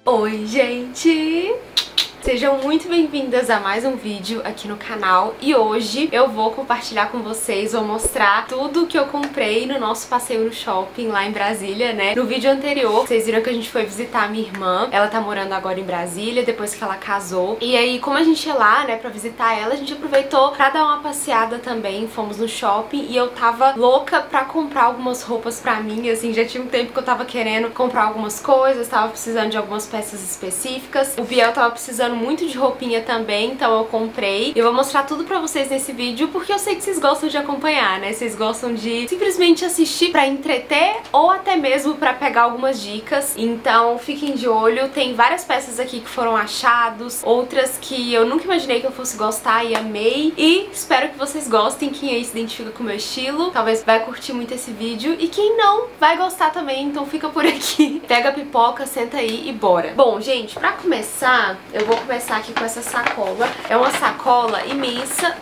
Oi, gente! Sejam muito bem-vindas a mais um vídeo aqui no canal e hoje eu vou compartilhar com vocês, vou mostrar tudo que eu comprei no nosso passeio no shopping lá em Brasília, né? No vídeo anterior, vocês viram que a gente foi visitar a minha irmã, ela tá morando agora em Brasília, depois que ela casou. E aí, como a gente ia lá, né, pra visitar ela, a gente aproveitou pra dar uma passeada também, fomos no shopping e eu tava louca pra comprar algumas roupas pra mim, assim, já tinha um tempo que eu tava querendo comprar algumas coisas, tava precisando de algumas peças específicas. O Biel tava precisando muito de roupinha também, então eu comprei. Eu vou mostrar tudo pra vocês nesse vídeo, porque eu sei que vocês gostam de acompanhar, né? Vocês gostam de simplesmente assistir pra entreter ou até mesmo pra pegar algumas dicas. Então fiquem de olho, tem várias peças aqui que foram achados, outras que eu nunca imaginei que eu fosse gostar e amei. E espero que vocês gostem, quem aí se identifica com o meu estilo, talvez vai curtir muito esse vídeo. E quem não, vai gostar também, então fica por aqui. Pega a pipoca, senta aí e bora. Bom, gente, pra começar, eu vou começar aqui com essa sacola. É uma sacola imensa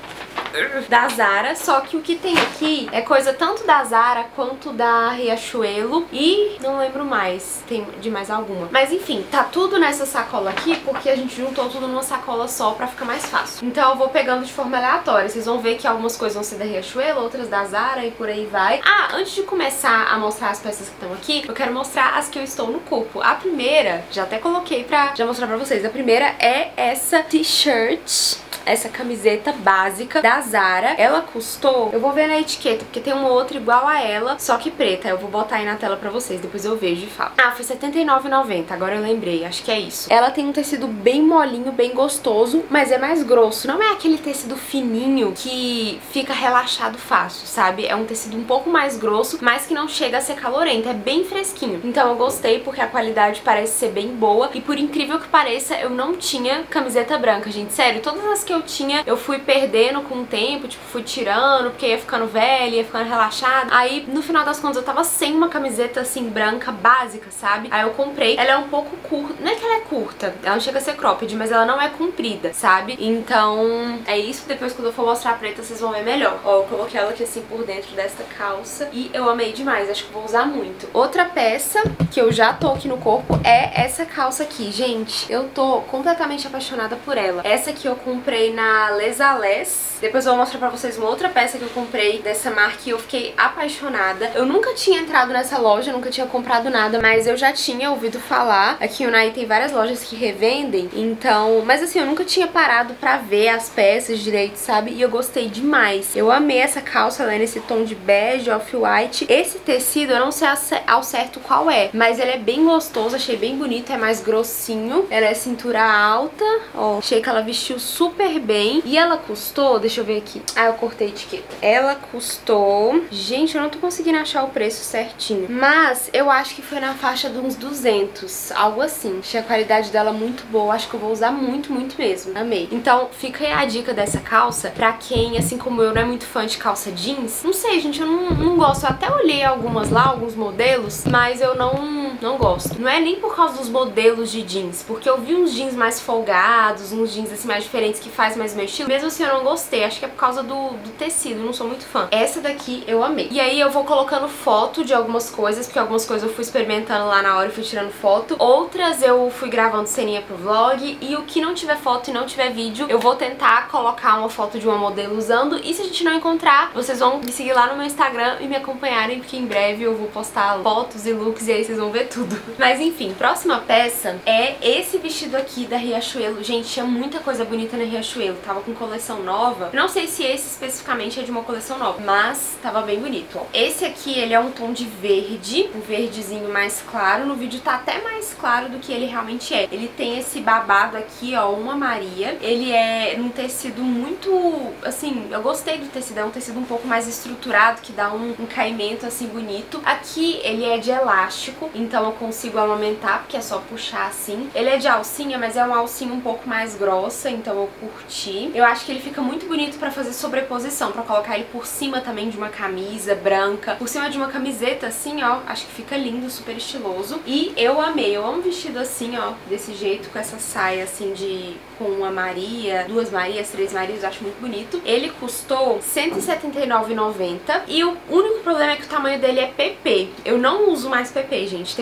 da Zara, só que o que tem aqui é coisa tanto da Zara quanto da Riachuelo e não lembro mais, tem de mais alguma. Mas enfim, tá tudo nessa sacola aqui porque a gente juntou tudo numa sacola só pra ficar mais fácil. Então eu vou pegando de forma aleatória, vocês vão ver que algumas coisas vão ser da Riachuelo, outras da Zara e por aí vai. Ah, antes de começar a mostrar as peças que estão aqui, eu quero mostrar as que eu estou no corpo. A primeira, já até coloquei pra já mostrar pra vocês, a primeira é essa t-shirt, essa camiseta básica da Zara. Ela custou, eu vou ver na etiqueta, porque tem uma outra igual a ela, só que preta. Eu vou botar aí na tela pra vocês, depois eu vejo e falo. Ah, foi R$79,90, agora eu lembrei, acho que é isso. Ela tem um tecido bem molinho, bem gostoso, mas é mais grosso. Não é aquele tecido fininho que fica relaxado fácil, sabe? É um tecido um pouco mais grosso, mas que não chega a ser calorento, é bem fresquinho. Então eu gostei porque a qualidade parece ser bem boa e por incrível que pareça, eu não tinha camiseta branca, gente. Sério, todas as que eu tinha, eu fui perdendo com o tempo, tipo, fui tirando, porque ia ficando velha, ia ficando relaxada. Aí, no final das contas, eu tava sem uma camiseta, assim, branca, básica, sabe? Aí eu comprei. Ela é um pouco curta. Não é que ela é curta, ela não chega a ser cropped, mas ela não é comprida, sabe? Então, é isso. Depois, quando eu for mostrar a preta, vocês vão ver melhor. Ó, eu coloquei ela aqui, assim, por dentro desta calça e eu amei demais. Acho que vou usar muito. Outra peça que eu já tô aqui no corpo é essa calça aqui. Gente, eu tô completamente apaixonada por ela. Essa aqui eu comprei na Les Allés. Depois eu vou mostrar pra vocês uma outra peça que eu comprei dessa marca e eu fiquei apaixonada. Eu nunca tinha entrado nessa loja, nunca tinha comprado nada, mas eu já tinha ouvido falar. Aqui em Unai tem várias lojas que revendem, então... Mas assim, eu nunca tinha parado pra ver as peças direito, sabe? E eu gostei demais. Eu amei essa calça, ela é nesse tom de bege, off-white. Esse tecido, eu não sei ao certo qual é, mas ele é bem gostoso, achei bem bonito, é mais grossinho. Ela é cintura alta, ó. Achei que ela vestiu super bem. E ela custou... Deixa eu ver aqui. Ah, eu cortei a etiqueta. Ela custou... Gente, eu não tô conseguindo achar o preço certinho. Mas eu acho que foi na faixa de uns 200. Algo assim. Achei a qualidade dela muito boa. Acho que eu vou usar muito, muito mesmo. Amei. Então, fica aí a dica dessa calça. Pra quem, assim como eu, não é muito fã de calça jeans. Não sei, gente. Eu não gosto. Eu até olhei algumas lá, alguns modelos. Mas eu não gosto. Não é nem por causa dos modelos de jeans. Porque eu vi uns jeans mais folgados. Uns jeans, assim, mais diferentes que faz mais meu estilo. Mesmo assim, eu não gostei. Acho que é por causa do tecido, não sou muito fã. Essa daqui eu amei. E aí eu vou colocando foto de algumas coisas, porque algumas coisas eu fui experimentando lá na hora e fui tirando foto. Outras eu fui gravando ceninha pro vlog. E o que não tiver foto e não tiver vídeo, eu vou tentar colocar uma foto de uma modelo usando. E se a gente não encontrar, vocês vão me seguir lá no meu Instagram e me acompanharem, porque em breve eu vou postar fotos e looks e aí vocês vão ver tudo. Mas enfim, próxima peça é esse vestido aqui da Riachuelo. Gente, tinha muita coisa bonita na Riachuelo. Tava com coleção nova. Não sei se esse especificamente é de uma coleção nova, mas tava bem bonito, ó. Esse aqui, ele é um tom de verde, um verdezinho mais claro. No vídeo tá até mais claro do que ele realmente é. Ele tem esse babado aqui, ó, uma Maria. Ele é num tecido muito, assim, eu gostei do tecido. É um tecido um pouco mais estruturado, que dá um caimento, assim, bonito. Aqui, ele é de elástico, então eu consigo amamentar, porque é só puxar assim. Ele é de alcinha, mas é uma alcinha um pouco mais grossa, então eu curti. Eu acho que ele fica muito bonito pra fazer sobreposição, pra colocar ele por cima também de uma camisa branca, por cima de uma camiseta assim, ó, acho que fica lindo, super estiloso. E eu amei, eu amo vestido assim, ó, desse jeito, com essa saia assim com uma Maria, duas Marias, três Marias, eu acho muito bonito. Ele custou R$179,90 e o único problema é que o tamanho dele é PP. Eu não uso mais PP, gente. Teve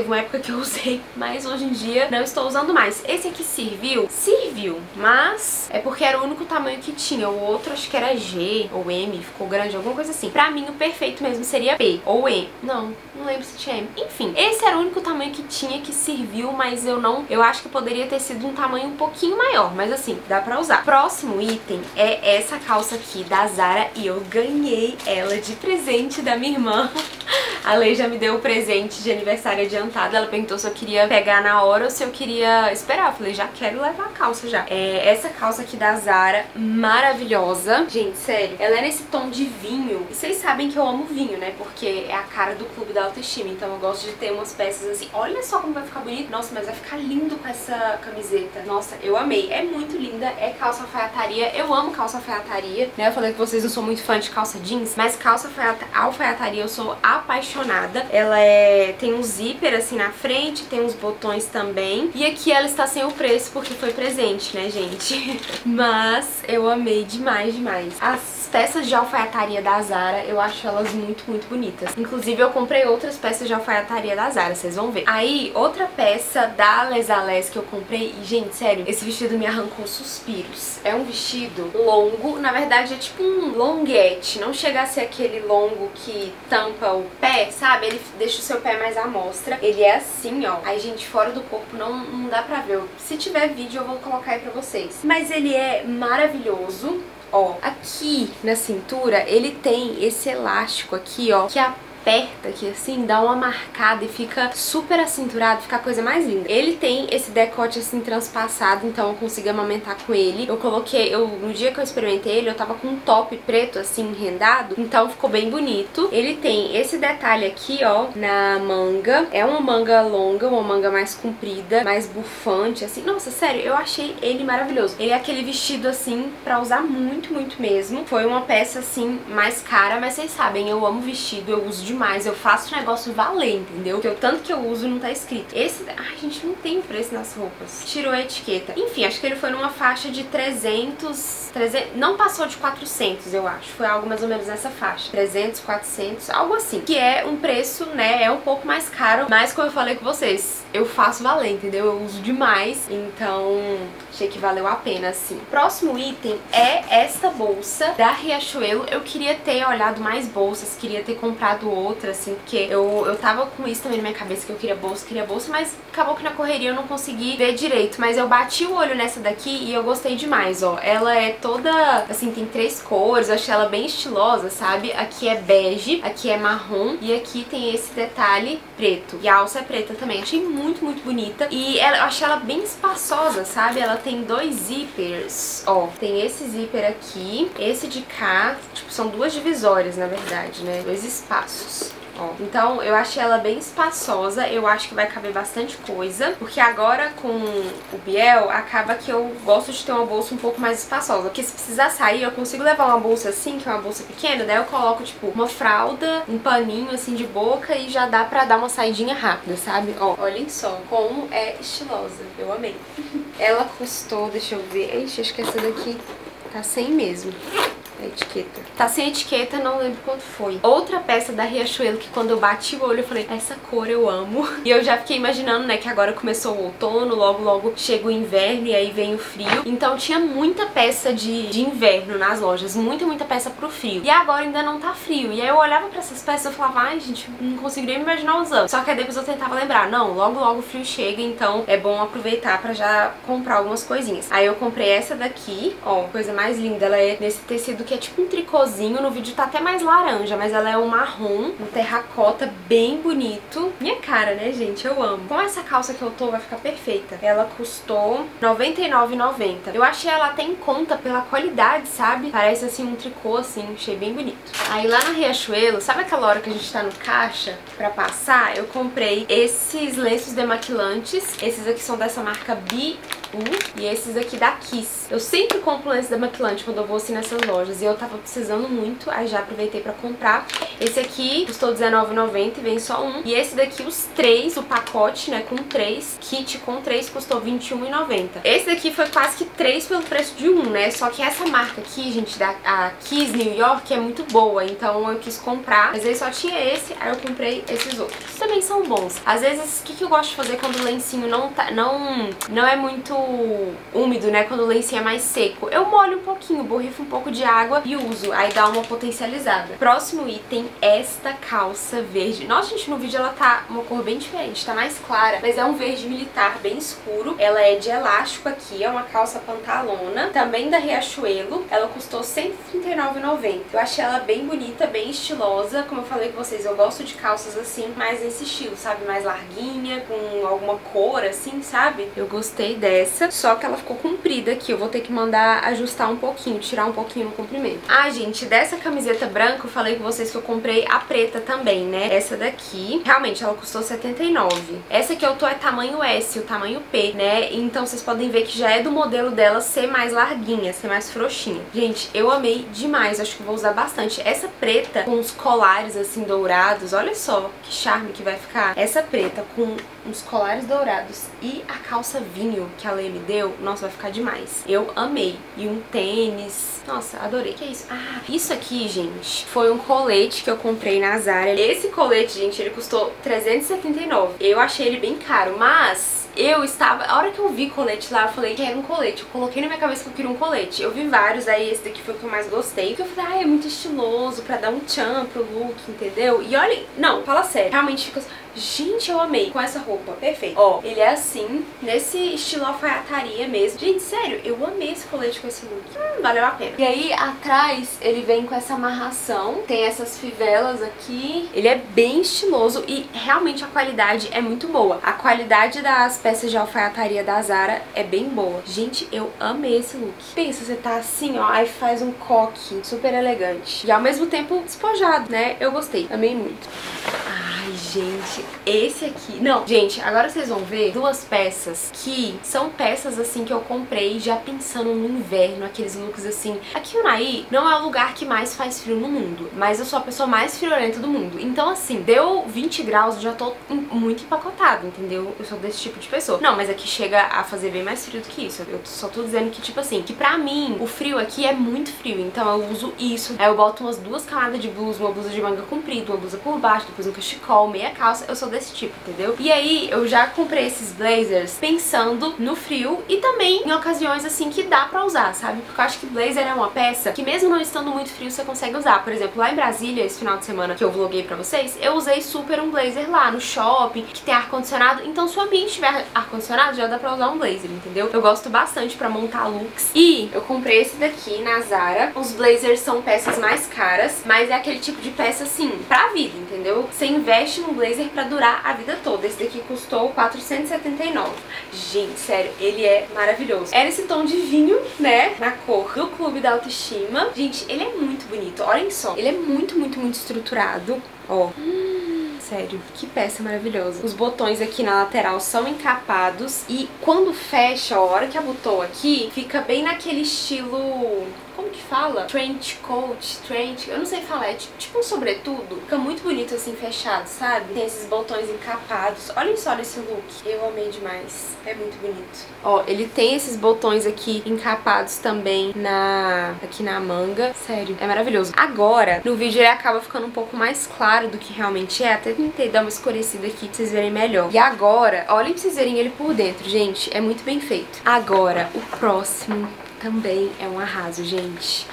teve uma época que eu usei, mas hoje em dia não estou usando mais. Esse aqui serviu? Serviu, mas é porque era o único tamanho que tinha. O outro acho que era G ou M, ficou grande, alguma coisa assim. Pra mim o perfeito mesmo seria P ou M. Não lembro se tinha M. Enfim, esse era o único tamanho que tinha, que serviu, mas eu acho que poderia ter sido um tamanho um pouquinho maior, mas assim, dá pra usar. Próximo item é essa calça aqui da Zara e eu ganhei ela de presente da minha irmã. A Lei já me deu o presente de aniversário adiantado. Ela perguntou se eu queria pegar na hora ou se eu queria esperar. Eu falei, já quero levar a calça já. Essa calça aqui da Zara, maravilhosa. Gente, sério, ela é nesse tom de vinho. E vocês sabem que eu amo vinho, né? Porque é a cara do Clube da Autoestima. Então eu gosto de ter umas peças assim. Olha só como vai ficar bonito. Nossa, mas vai ficar lindo com essa camiseta. Nossa, eu amei. É muito linda. É calça alfaiataria. Eu amo calça alfaiataria, né? Eu falei que vocês não são muito fã de calça jeans, mas calça alfaiataria eu sou apaixonada. Ela tem um zíper assim na frente, tem uns botões também. E aqui ela está sem o preço porque foi presente, né, gente? Mas eu amei demais, demais. As peças de alfaiataria da Zara, eu acho elas muito, muito bonitas. Inclusive eu comprei outras peças de alfaiataria da Zara, vocês vão ver. Aí, outra peça da Les Allés que eu comprei, e gente, sério, esse vestido me arrancou suspiros. É um vestido longo, na verdade é tipo um longuete, não chega a ser aquele longo que tampa o pé, sabe? Ele deixa o seu pé mais à mostra. Ele é assim, ó. Aí, gente, fora do corpo não dá pra ver. Se tiver vídeo eu vou colocar aí pra vocês. Mas ele é maravilhoso. Ó, aqui na cintura ele tem esse elástico aqui, ó, que aperta aqui assim, dá uma marcada e fica super acinturado, fica a coisa mais linda. Ele tem esse decote assim transpassado, então eu consigo amamentar com ele. Eu coloquei, no dia que eu experimentei ele, eu tava com um top preto assim, rendado, então ficou bem bonito. Ele tem esse detalhe aqui, ó, na manga. É uma manga longa, uma manga mais comprida, mais bufante, assim. Nossa, sério, eu achei ele maravilhoso. Ele é aquele vestido assim, pra usar muito, muito mesmo. Foi uma peça assim, mais cara, mas vocês sabem, eu amo vestido, eu uso demais. Eu faço o negócio valer, entendeu? Que o tanto que eu uso não tá escrito. Esse... Ai, gente, não tem preço nas roupas. Tirou a etiqueta. Enfim, acho que ele foi numa faixa de 300... Não passou de 400, eu acho. Foi algo mais ou menos nessa faixa. 300, 400, algo assim. Que é um preço, né? É um pouco mais caro. Mas, como eu falei com vocês, eu faço valer, entendeu? Eu uso demais. Então, achei que valeu a pena, assim. Próximo item é esta bolsa da Riachuelo. Eu queria ter olhado mais bolsas, queria ter comprado outra, assim, porque eu tava com isso também na minha cabeça, que eu queria bolsa, mas acabou que na correria eu não consegui ver direito. Mas eu bati o olho nessa daqui e eu gostei demais, ó. Ela é toda, assim, tem 3 cores, eu achei ela bem estilosa, sabe? Aqui é bege, aqui é marrom e aqui tem esse detalhe preto. E a alça é preta também. Achei muito, muito bonita. E eu achei ela bem espaçosa, sabe? Ela tem 2 zippers, ó. Tem esse zíper aqui, esse de cá, tipo, são 2 divisórias, na verdade, né? 2 espaços. Ó, então eu achei ela bem espaçosa, eu acho que vai caber bastante coisa, porque agora com o Biel, acaba que eu gosto de ter uma bolsa um pouco mais espaçosa, porque se precisar sair, eu consigo levar uma bolsa assim, que é uma bolsa pequena, daí eu coloco, tipo, uma fralda, um paninho assim de boca e já dá pra dar uma saidinha rápida, sabe? Ó, olhem só como é estilosa, eu amei. Ela custou, deixa eu ver, ixi, acho que essa daqui tá sem mesmo. A etiqueta. Tá sem etiqueta, não lembro quanto foi. Outra peça da Riachuelo que quando eu bati o olho eu falei, essa cor eu amo. E eu já fiquei imaginando, né, que agora começou o outono, logo chega o inverno e aí vem o frio. Então tinha muita peça de inverno nas lojas, muita peça pro frio. E agora ainda não tá frio. E aí eu olhava pra essas peças e eu falava, ai gente, não consigo nem me imaginar usando. Só que aí depois eu tentava lembrar, não, logo o frio chega, então é bom aproveitar pra já comprar algumas coisinhas. Aí eu comprei essa daqui, ó, coisa mais linda, ela é nesse tecido que é tipo um tricôzinho, no vídeo tá até mais laranja, mas ela é um marrom, um terracota bem bonito. Minha cara, né, gente? Eu amo. Com essa calça que eu tô, vai ficar perfeita. Ela custou R$ 99,90. Eu achei ela até em conta pela qualidade, sabe? Parece assim um tricô, assim, achei bem bonito. Aí lá na Riachuelo, sabe aquela hora que a gente tá no caixa pra passar? Eu comprei esses lenços demaquilantes. Esses aqui são dessa marca e esses aqui da Kiss. Eu sempre compro esses da McClunch quando eu vou assim nessas lojas, e eu tava precisando muito, aí já aproveitei pra comprar. Esse aqui custou R$19,90 e vem só um. E esse daqui, os três, o pacote, né, com três, kit com três, custou R$21,90. Esse daqui foi quase que 3 pelo preço de um, né? Só que essa marca aqui, gente, a Kiss New York, é muito boa, então eu quis comprar. Mas aí só tinha esse, aí eu comprei esses outros. Também são bons. Às vezes, o que eu gosto de fazer quando o lencinho não é muito úmido, né? Quando o lencinho é mais seco, eu molho um pouquinho, borrifo um pouco de água e uso. Aí dá uma potencializada. Próximo item, esta calça verde. Nossa, gente, no vídeo ela tá uma cor bem diferente, tá mais clara, mas é um verde militar bem escuro. Ela é de elástico aqui, é uma calça pantalona, também da Riachuelo. Ela custou R$139,90. Eu achei ela bem bonita, bem estilosa. Como eu falei com vocês, eu gosto de calças assim, mais nesse estilo, sabe? Mais larguinha, com alguma cor assim, sabe? Eu gostei dessa, só que ela ficou comprida aqui. Eu vou ter que mandar ajustar um pouquinho, tirar um pouquinho no comprimento. Ah, gente, dessa camiseta branca, eu falei com vocês que eu comprei a preta também, né? Essa daqui, realmente, ela custou R$79. Essa que eu tô é tamanho S, o tamanho P, né? Então vocês podem ver que já é do modelo dela ser mais larguinha, ser mais frouxinha. Gente, eu amei demais, acho que vou usar bastante. Essa preta com os colares assim dourados, olha só que charme que vai ficar. Essa preta com uns colares dourados e a calça vinho que a Lê me deu, nossa, vai ficar demais. Eu amei. E um tênis, nossa, adorei. Que é isso? Ah, isso aqui, gente, foi um colete que eu comprei na Zara. Esse colete, gente, ele custou R$379. Eu achei ele bem caro, mas eu estava... A hora que eu vi colete lá, eu falei que era um colete. Eu coloquei na minha cabeça que eu queria um colete. Eu vi vários, aí esse daqui foi o que eu mais gostei. Porque eu falei, é muito estiloso pra dar um tchan pro look, entendeu? E olha... Não, fala sério. Realmente fica... Gente, eu amei com essa roupa. Perfeito. Ó, ele é assim, nesse estilo alfaiataria mesmo. Gente, sério, eu amei esse colete com esse look. Valeu a pena. E aí, atrás, ele vem com essa amarração. Tem essas fivelas aqui. Ele é bem estiloso e realmente a qualidade é muito boa. A qualidade das peças de alfaiataria da Zara é bem boa. Gente, eu amei esse look. Pensa, você tá assim, ó, aí faz um coque super elegante. E ao mesmo tempo despojado, né? Eu gostei. Amei muito. Ai, gente, esse aqui... Não, gente, agora vocês vão ver duas peças que são peças, assim, que eu comprei já pensando no inverno, aqueles looks, assim... Aqui o Unai não é o lugar que mais faz frio no mundo, mas eu sou a pessoa mais friorenta do mundo. Então, assim, deu 20 graus, eu já tô muito empacotada, entendeu? Eu sou desse tipo de pessoa. Não, mas aqui chega a fazer bem mais frio do que isso. Eu só tô dizendo que, tipo assim, que pra mim, o frio aqui é muito frio, então eu uso isso. Aí eu boto umas duas camadas de blusa, uma blusa de manga comprida, uma blusa por baixo, depois um cachecol, meia calça. Eu sou desse tipo, entendeu? E aí eu já comprei esses blazers pensando no frio e também em ocasiões assim que dá pra usar, sabe? Porque eu acho que blazer é uma peça que mesmo não estando muito frio você consegue usar. Por exemplo, lá em Brasília, esse final de semana que eu vloguei pra vocês, eu usei super um blazer lá no shopping, que tem ar-condicionado. Então se o ambiente tiver ar-condicionado, já dá pra usar um blazer, entendeu? Eu gosto bastante pra montar looks. E eu comprei esse daqui na Zara. Os blazers são peças mais caras, mas é aquele tipo de peça assim, pra vida, entendeu? Você investe num blazer pra durar a vida toda. Esse daqui custou R$479. Gente, sério, ele é maravilhoso. É nesse tom de vinho, né? Na cor do Clube da Autoestima. Gente, ele é muito bonito. Olhem só. Ele é muito, muito, muito estruturado. Ó. Sério, que peça maravilhosa. Os botões aqui na lateral são encapados e quando fecha, ó, a hora que abotou aqui, fica bem naquele estilo... Como que fala? Trench coat, trench... Eu não sei falar, é tipo um sobretudo. Fica muito bonito assim, fechado, sabe? Tem esses botões encapados. Olhem só nesse look. Eu amei demais. É muito bonito. Ó, ele tem esses botões aqui encapados também aqui na manga. Sério, é maravilhoso. Agora, no vídeo ele acaba ficando um pouco mais claro do que realmente é. Até tentei dar uma escurecida aqui pra vocês verem melhor. E agora, olhem pra vocês verem ele por dentro, gente. É muito bem feito. Agora, o próximo... também é um arraso, gente.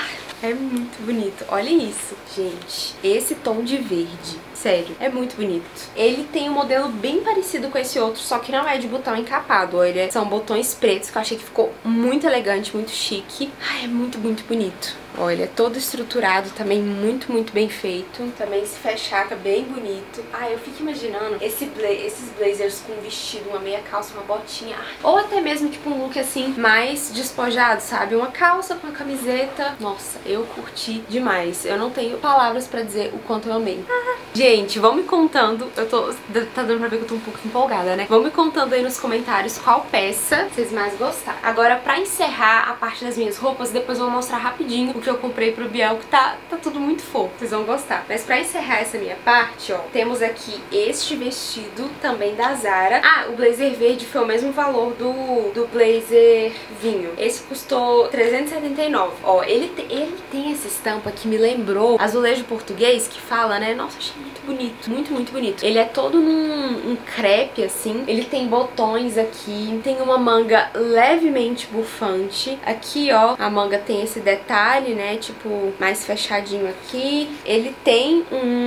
É muito bonito. Olhem isso, gente. Esse tom de verde, sério, é muito bonito. Ele tem um modelo bem parecido com esse outro, só que não é de botão encapado. São botões pretos, que eu achei que ficou muito elegante, muito chique. Ai, é muito, muito bonito. Ó, ele é todo estruturado, também muito, muito bem feito. Também se fechaca, bem bonito. Ai, eu fico imaginando esses blazers com um vestido, uma meia calça, uma botinha. Ai, ou até mesmo, tipo, um look assim, mais despojado, sabe? Uma calça com uma camiseta. Nossa, eu curti demais. Eu não tenho palavras pra dizer o quanto eu amei. Gente, Gente, vão me contando, tá dando pra ver que eu tô um pouco empolgada, né? Vão me contando aí nos comentários qual peça vocês mais gostaram. Agora, pra encerrar a parte das minhas roupas, depois eu vou mostrar rapidinho o que eu comprei pro Biel, que tá tudo muito fofo, vocês vão gostar. Mas pra encerrar essa minha parte, ó, temos aqui este vestido também da Zara. Ah, o blazer verde foi o mesmo valor do blazer vinho. Esse custou R$379. Ó, ele tem essa estampa que me lembrou azulejo português, que fala, né? Nossa, achei muito bonito, muito bonito. Ele é todo num crepe, assim. Ele tem botões aqui, tem uma manga levemente bufante. Aqui, ó, a manga tem esse detalhe, né? Tipo, mais fechadinho aqui. Ele tem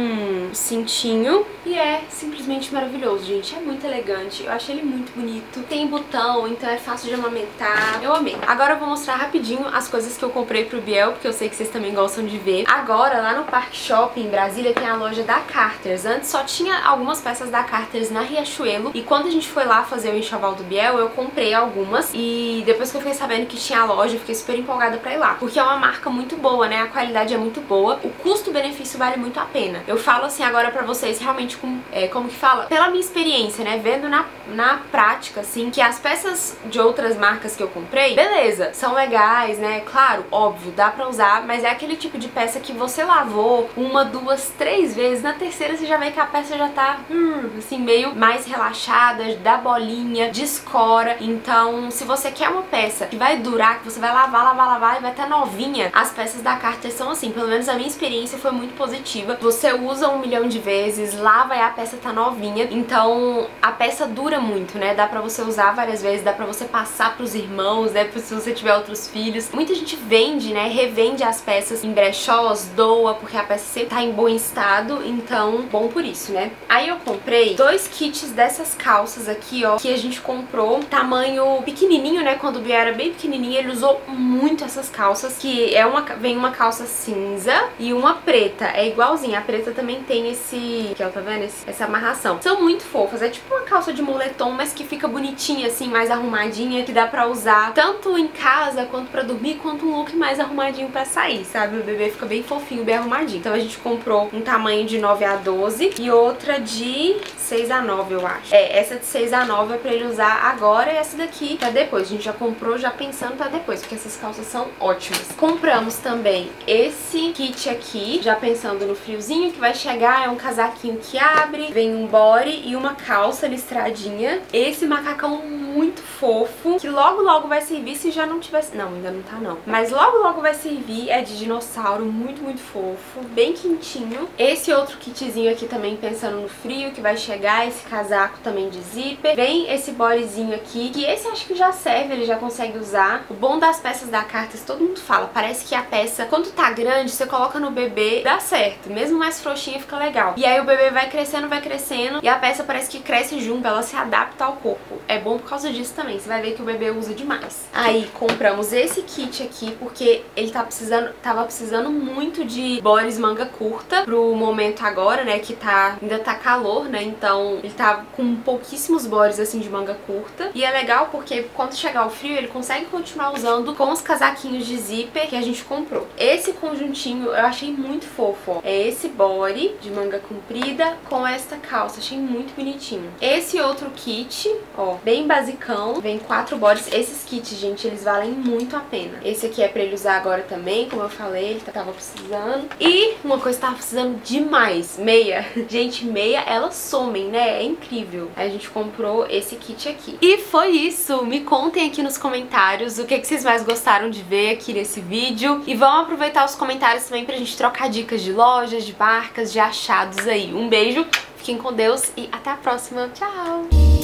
um cintinho e é simplesmente maravilhoso, gente. É muito elegante. Eu achei ele muito bonito. Tem botão, então é fácil de amamentar. Eu amei. Agora eu vou mostrar rapidinho as coisas que eu comprei pro Biel, porque eu sei que vocês também gostam de ver. Agora, lá no Parque Shopping, em Brasília, tem a loja da Carter's. Antes só tinha algumas peças da Carter's na Riachuelo. E quando a gente foi lá fazer o enxoval do Biel, eu comprei algumas. E depois que eu fiquei sabendo que tinha a loja, eu fiquei super empolgada pra ir lá. Porque é uma marca muito boa, né? A qualidade é muito boa. O custo-benefício vale muito a pena. Eu falo assim agora pra vocês, realmente, como que fala? Pela minha experiência, né? Vendo na prática, assim, que as peças de outras marcas que eu comprei, beleza, são legais, né? Claro, óbvio, dá pra usar, mas é aquele tipo de peça que você lavou uma, duas, três vezes, na terceira você já vê que a peça já tá, assim, meio mais relaxada, dá bolinha, descora. Então, se você quer uma peça que vai durar, que você vai lavar e vai estar novinha, as peças da Carter são assim, pelo menos a minha experiência foi muito positiva. Você usa 1 milhão de vezes, lava e a peça tá novinha, então a peça dura muito, né? Dá pra você usar várias vezes, dá pra você passar pros irmãos, né? Se você tiver outros filhos. Muita gente vende, né? Revende as peças em brechós, doa, porque a peça sempre tá em bom estado, então bom por isso, né? Aí eu comprei 2 kits dessas calças aqui, ó, que a gente comprou tamanho pequenininho, né? Quando o Bia era bem pequenininho, ele usou muito essas calças, que vem uma calça cinza e uma preta, é igualzinha. A preta também tem esse, aqui ó, tá vendo? Essa amarração. São muito fofas, é tipo uma calça de moletom, mas que fica bonitinha assim, mais arrumadinha, que dá pra usar tanto em casa, quanto pra dormir, quanto um look mais arrumadinho pra sair, sabe? O bebê fica bem fofinho, bem arrumadinho. Então a gente comprou um tamanho de 9 a 12 e outra de 6 a 9, eu acho. Essa de 6 a 9 é pra ele usar agora e essa daqui pra depois. A gente já comprou já pensando pra depois, porque essas calças são ótimas. Compramos também esse kit aqui, já pensando no friozinho que vai chegar. É um casaquinho que abre, vem um body e uma calça listradinha. Esse macacão muito fofo, que logo vai servir se já não tivesse... Não, ainda não tá não. Mas logo vai servir, é de dinossauro, muito fofo, bem quentinho. Esse outro kitzinho aqui também pensando no frio, que vai chegar, esse casaco também de zíper. Vem esse bodyzinho aqui, que esse acho que já serve, ele já consegue usar. O bom das peças da Carter's, todo mundo fala, parece que a peça, quando tá grande, você coloca no bebê, dá certo. Mesmo mais frouxinha fica legal. E aí o bebê vai crescendo, e a peça parece que cresce junto, ela se adapta ao corpo. É bom por causa disso também, você vai ver que o bebê usa demais. Aí compramos esse kit aqui, porque ele tava precisando muito de bodies manga curta pro momento agora, né, que ainda tá calor, né, então ele tá com pouquíssimos bodies assim de manga curta. E é legal porque quando chegar o frio ele consegue continuar usando com os casaquinhos de zíper que a gente comprou. Esse conjuntinho eu achei muito fofo, ó. É esse body de manga comprida com esta calça, achei muito bonitinho. Esse outro kit, ó, bem basicão, vem 4 bodies. Esses kits, gente, eles valem muito a pena. Esse aqui é pra ele usar agora também, como eu falei, ele tava precisando. E uma coisa que tava precisando demais, meia. Gente, meia, elas somem, né? É incrível. Aí a gente comprou esse kit aqui. E foi isso. Me contem aqui nos comentários o que vocês mais gostaram de ver aqui nesse vídeo. E vamos aproveitar os comentários também pra gente trocar dicas de lojas, de marcas, de achados aí. Um beijo, fiquem com Deus e até a próxima. Tchau!